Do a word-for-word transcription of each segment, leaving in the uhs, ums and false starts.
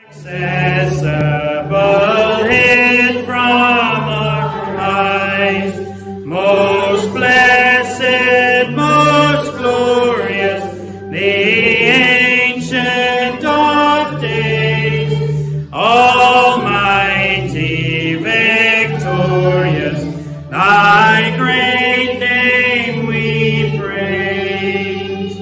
Accessible, hid from our eyes, most blessed, most glorious, the Ancient of Days, Almighty, victorious, thy great name we praise.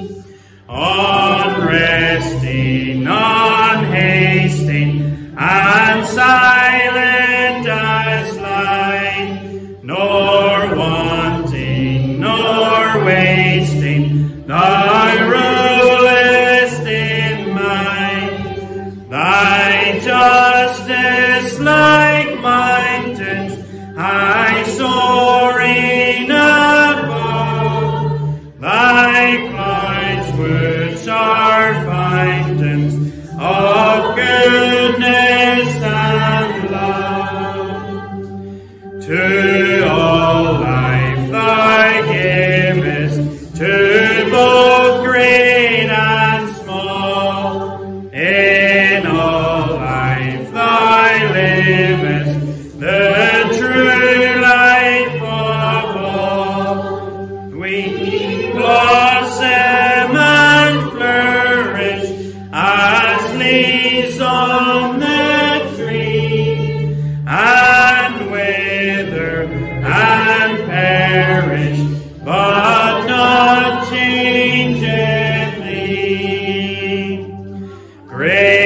Unresting, unhasting, and silent as light, nor wanting, nor wasting, thy rulest in might. Thy justice like mountains, high soaring above, thy clouds which are fountains of goodness and love. To all life thou givest, to both great and small. In all life thou livest, the true life of all. We blossom and flourish as leaves on the tree, and wither and perish, but not changeth thee. Great